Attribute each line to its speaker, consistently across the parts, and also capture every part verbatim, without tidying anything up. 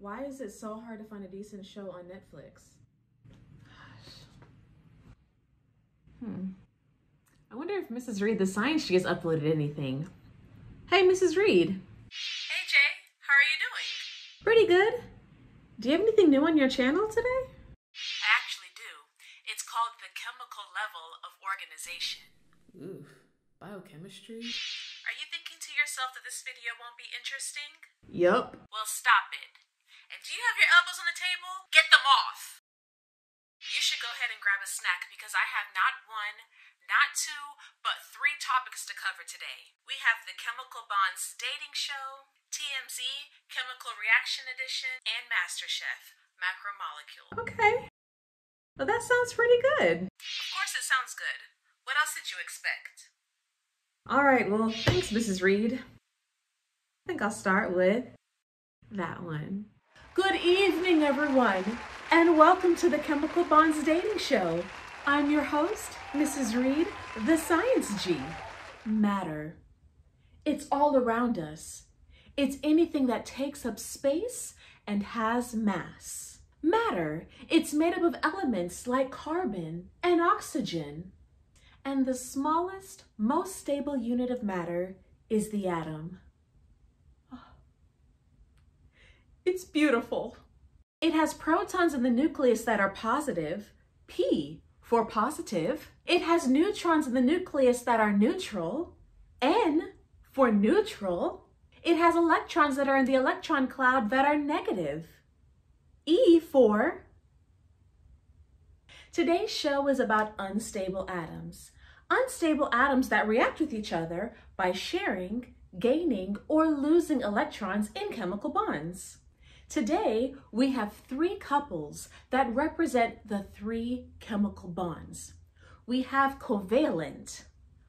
Speaker 1: Why is it so hard to find a decent show on Netflix? Hmm. I wonder if Missus Reed, the science she has uploaded anything. Hey, Missus Reed.
Speaker 2: Hey, Jay. How are you doing?
Speaker 1: Pretty good. Do you have anything new on your channel today?
Speaker 2: I actually do. It's called the chemical level of organization.
Speaker 1: Ooh, biochemistry?
Speaker 2: Are you thinking to yourself that this video won't be interesting?
Speaker 1: Yup.
Speaker 2: Well, stop it. And do you have your elbows on the table? Get them off! You should go ahead and grab a snack because I have not one, not two, but three topics to cover today. We have the Chemical Bonds Dating Show, T M Z, Chemical Reaction Edition, and MasterChef, Macromolecules.
Speaker 1: Okay. Well, that sounds pretty good.
Speaker 2: Of course it sounds good. What else did you expect?
Speaker 1: All right, well, thanks, Missus Reed. I think I'll start with that one. Good evening, everyone, and welcome to the Chemical Bonds Dating Show. I'm your host, Missus Reed, the Science G. Matter. It's all around us. It's anything that takes up space and has mass. Matter, it's made up of elements like carbon and oxygen. And the smallest, most stable unit of matter is the atom. It's beautiful. It has protons in the nucleus that are positive, P for positive. It has neutrons in the nucleus that are neutral, N for neutral. It has electrons that are in the electron cloud that are negative, E for. Today's show is about unstable atoms. Unstable atoms that react with each other by sharing, gaining, or losing electrons in chemical bonds. Today, we have three couples that represent the three chemical bonds. We have covalent,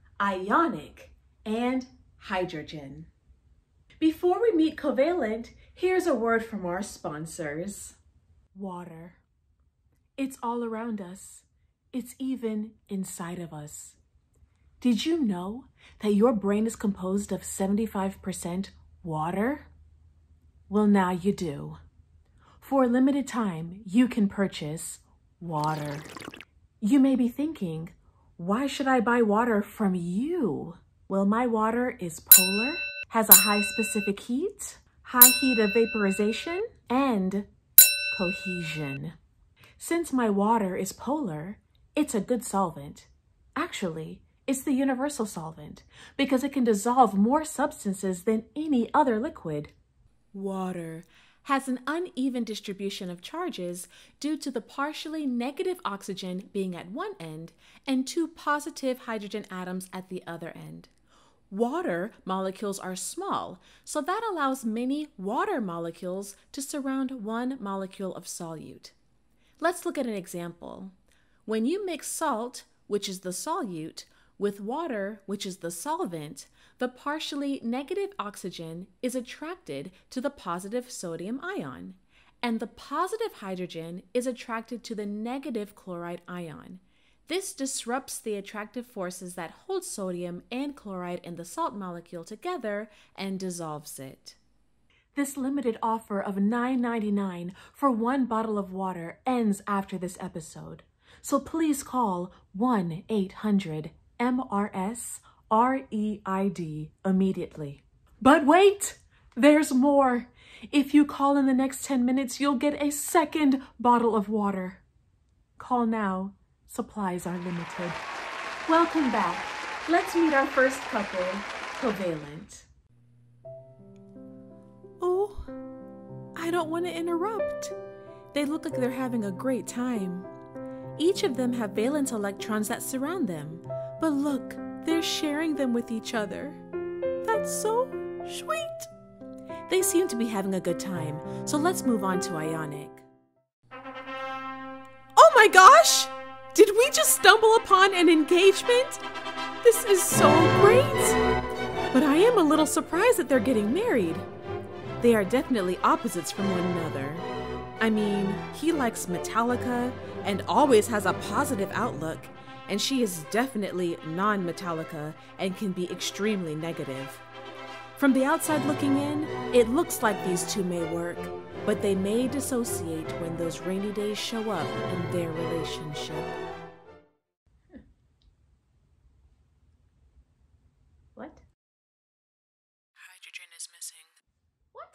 Speaker 1: ionic, and hydrogen. Before we meet covalent, here's a word from our sponsors. Water. It's all around us. It's even inside of us. Did you know that your brain is composed of seventy-five percent water? Well, now you do. For a limited time, you can purchase water. You may be thinking, why should I buy water from you? Well, my water is polar, has a high specific heat, high heat of vaporization, and cohesion. Since my water is polar, it's a good solvent. Actually, it's the universal solvent because it can dissolve more substances than any other liquid. Water has an uneven distribution of charges due to the partially negative oxygen being at one end and two positive hydrogen atoms at the other end. Water molecules are small, so that allows many water molecules to surround one molecule of solute. Let's look at an example. When you mix salt, which is the solute, with water, which is the solvent, the partially negative oxygen is attracted to the positive sodium ion, and the positive hydrogen is attracted to the negative chloride ion. This disrupts the attractive forces that hold sodium and chloride in the salt molecule together and dissolves it. This limited offer of nine ninety-nine for one bottle of water ends after this episode, so please call one eight hundred M R S R E I D immediately. But wait, there's more. If you call in the next ten minutes, you'll get a second bottle of water. Call now. Supplies are limited. Welcome back. Let's meet our first couple, covalent. Oh, I don't want to interrupt. They look like they're having a great time. Each of them have valence electrons that surround them. But look, they're sharing them with each other. That's so sweet. They seem to be having a good time, so let's move on to Ionic. Oh my gosh! Did we just stumble upon an engagement? This is so great! But I am a little surprised that they're getting married. They are definitely opposites from one another. I mean, he likes Metallica and always has a positive outlook, and she is definitely non-Metallica and can be extremely negative. From the outside looking in, it looks like these two may work, but they may dissociate when those rainy days show up in their relationship. What?
Speaker 2: Hydrogen is missing.
Speaker 1: What?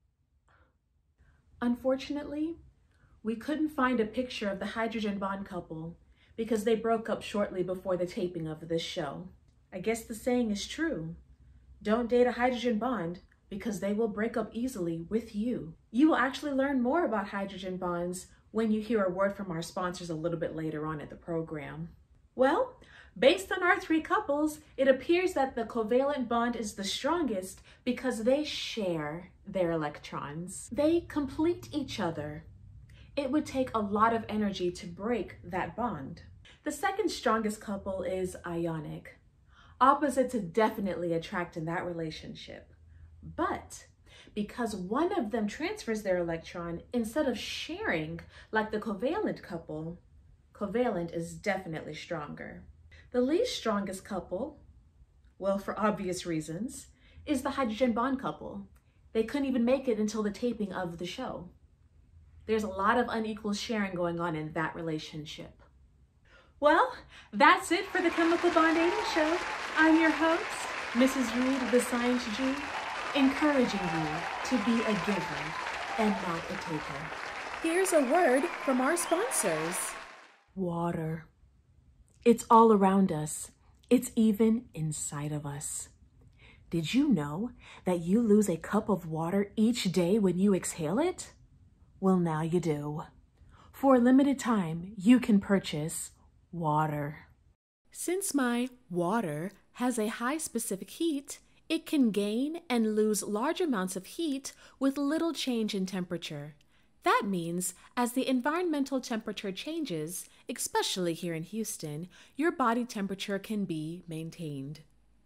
Speaker 1: Unfortunately, we couldn't find a picture of the hydrogen bond couple because they broke up shortly before the taping of this show. I guess the saying is true. Don't date a hydrogen bond because they will break up easily with you. You will actually learn more about hydrogen bonds when you hear a word from our sponsors a little bit later on in the program. Well, based on our three couples, it appears that the covalent bond is the strongest because they share their electrons. They complete each other. It would take a lot of energy to break that bond. The second strongest couple is Ionic. Opposites definitely attract in that relationship. But because one of them transfers their electron instead of sharing like the covalent couple, covalent is definitely stronger. The least strongest couple, well, for obvious reasons, is the hydrogen bond couple. They couldn't even make it until the taping of the show. There's a lot of unequal sharing going on in that relationship. Well, that's it for the Chemical Bond Dating Show. I'm your host, Missus Reed, the Science G, encouraging you to be a giver and not a taker. Here's a word from our sponsors. Water. It's all around us. It's even inside of us. Did you know that you lose a cup of water each day when you exhale it? Well, now you do. For a limited time, you can purchase water. Since my water has a high specific heat, it can gain and lose large amounts of heat with little change in temperature. That means as the environmental temperature changes, especially here in Houston, your body temperature can be maintained.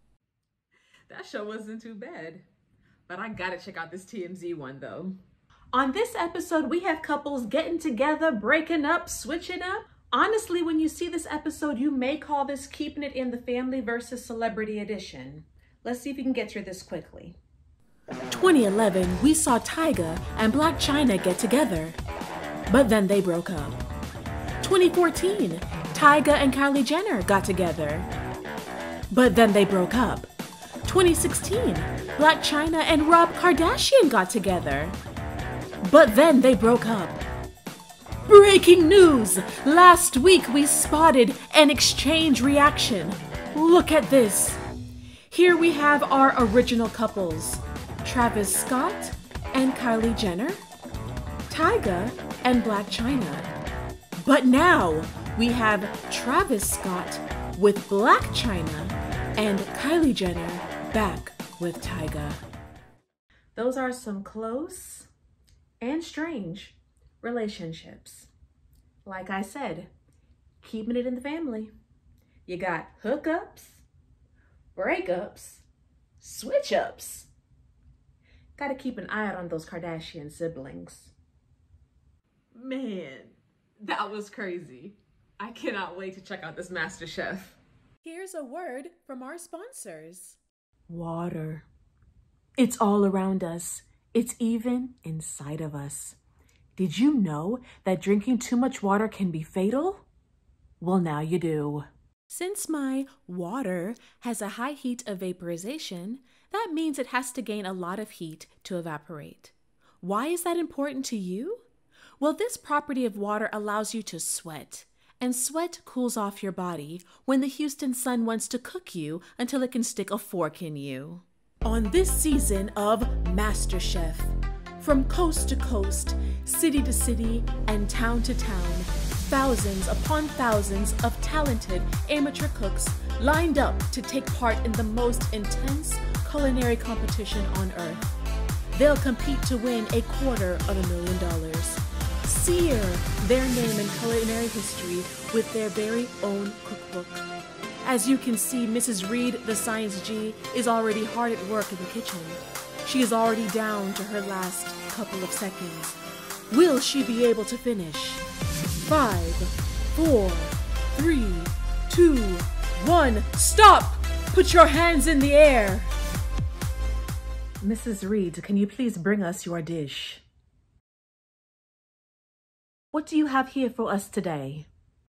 Speaker 2: That show wasn't too bad, but I gotta check out this T M Z one though.
Speaker 1: On this episode, we have couples getting together, breaking up, switching up. Honestly, when you see this episode, you may call this Keeping It in the Family versus Celebrity Edition. Let's see if we can get through this quickly. twenty eleven, we saw Tyga and Blac Chyna get together, but then they broke up. twenty fourteen, Tyga and Kylie Jenner got together, but then they broke up. twenty sixteen, Blac Chyna and Rob Kardashian got together, but then they broke up. Breaking news! Last week we spotted an exchange reaction. Look at this. Here we have our original couples, Travis Scott and Kylie Jenner, Tyga and Blac Chyna. But now we have Travis Scott with Blac Chyna and Kylie Jenner back with Tyga. Those are some close and strange relationships. Like I said, keeping it in the family. You got hookups, breakups, switch-ups. Gotta keep an eye out on those Kardashian siblings.
Speaker 2: Man, that was crazy. I cannot wait to check out this MasterChef.
Speaker 1: Here's a word from our sponsors. Water. It's all around us. It's even inside of us. Did you know that drinking too much water can be fatal? Well, now you do. Since my water has a high heat of vaporization, that means it has to gain a lot of heat to evaporate. Why is that important to you? Well, this property of water allows you to sweat, and sweat cools off your body when the Houston sun wants to cook you until it can stick a fork in you. On this season of MasterChef, from coast to coast, city to city, and town to town, thousands upon thousands of talented amateur cooks lined up to take part in the most intense culinary competition on earth. They'll compete to win a quarter of a million dollars. Sear their name in culinary history with their very own cookbook. As you can see, Missus Reed, the Science G, is already hard at work in the kitchen. She is already down to her last couple of seconds. Will she be able to finish? Five, four, three, two, one, stop! Put your hands in the air! Missus Reed, can you please bring us your dish? What do you have here for us today?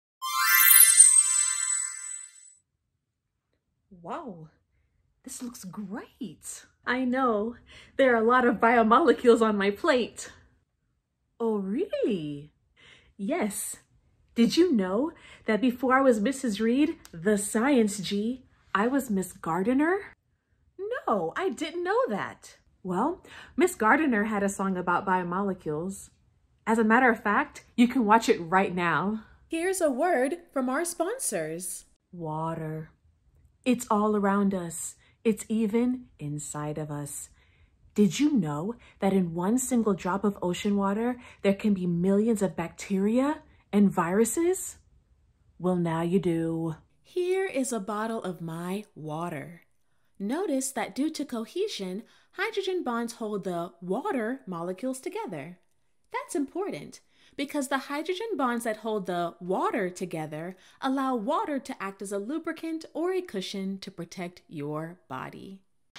Speaker 1: Wow, this looks great. I know, there are a lot of biomolecules on my plate. Oh, really? Yes. Did you know that before I was Missus Reed, the Science G, I was Miss Gardiner? No, I didn't know that. Well, Miss Gardiner had a song about biomolecules. As a matter of fact, you can watch it right now. Here's a word from our sponsors. Water. It's all around us. It's even inside of us. Did you know that in one single drop of ocean water, there can be millions of bacteria and viruses? Well, now you do. Here is a bottle of my water. Notice that due to cohesion, hydrogen bonds hold the water molecules together. That's important because the hydrogen bonds that hold the water together allow water to act as a lubricant or a cushion to protect your body.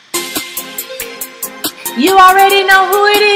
Speaker 1: You already know who it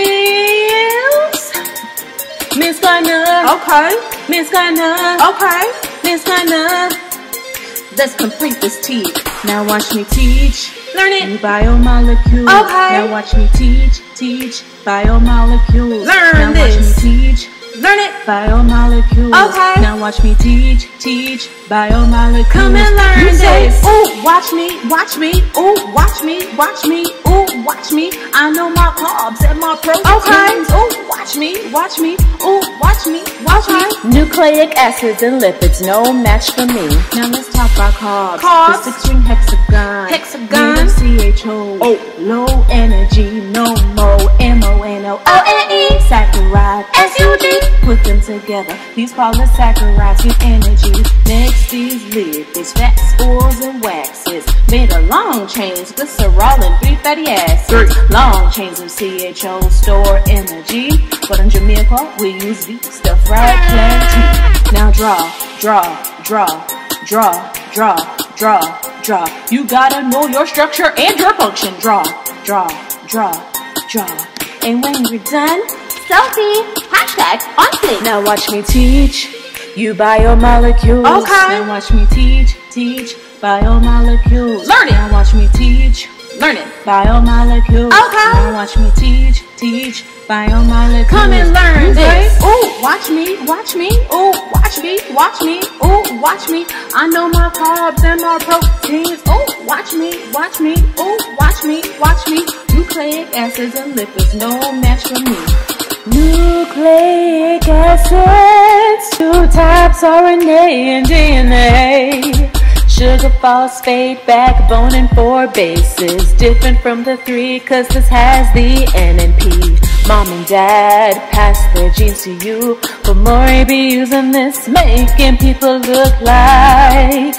Speaker 1: is. Miss Gardner. Okay. Miss Gardner. Okay. Miss Gardner. Let's complete this teach. Now watch me teach. Learn it. Biomolecules. Okay. Now watch me teach. Teach biomolecules. Learn now this. Watch me teach. Learn it. Biomolecules. Okay. Now watch me teach. Teach biomolecules. Come and learn you this. Say, ooh, watch me. Watch me. Ooh, watch me. Watch me. Ooh, watch me. I know my carbs and my proteins. Okay. Ooh, watch me. Watch me. Ooh, watch me. Watch okay. me. Nucleic acids and lipids, no match for me. Now let's talk about carbs. Carbs. The six-ring hexagon. Hexagon. Made of C H O. Oh. Low energy. No more. M O N O O N E. Saccharide. S U G. Put them together. These polysaccharides give energy. Next, these lipids, fats, oils, and waxes. Made of long chains, glycerol, and three fatty acids. Three. Long chains of C H O store energy. But in Jamaica, we use these stuff right plenty. Now draw, draw, draw, draw, draw, draw, draw. You gotta know your structure and your function. Draw, draw, draw, draw. And when you're done, selfie, hashtag on plate. Now watch me teach you biomolecules. Okay. Now watch me teach, teach biomolecules. Learn it. Now watch me teach, learn it. Biomolecules. Okay. Now watch me teach, teach biomolecules. Come and learn you this. Say, ooh, watch me, watch me. Ooh, watch me, watch me. Ooh, watch me. I know my carbs and my proteins. Ooh, watch me, watch me. Ooh, watch me, watch me. Nucleic acids and lipids, no match for me. Nucleic acids, two types R N A and D N A. Sugar, phosphate, backbone, and four bases. Different from the three, cause this has the N and P. Mom and dad pass their genes to you, but more be using this, making people look like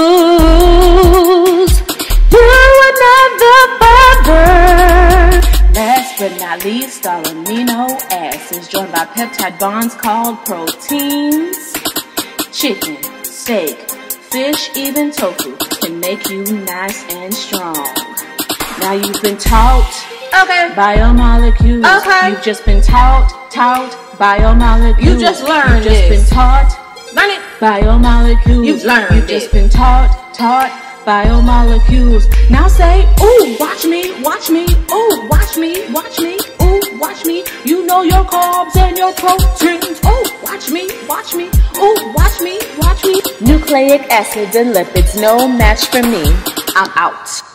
Speaker 1: fools. You another father. Last but not least, all amino acids joined by peptide bonds called proteins. Chicken, steak, fish, even tofu can make you nice and strong. Now you've been taught okay. biomolecules. Okay. You've just been taught, taught biomolecules. You just learned You've just this. been taught, learn it. Biomolecules. You've learned You've just it. been taught, taught biomolecules. Now say, ooh, watch me, watch me. Ooh, watch me, watch me. Ooh, watch me. You know your carbs and your proteins. Ooh, watch me, watch me. Ooh, watch me, watch me. Nucleic acids and lipids, no match for me. I'm out.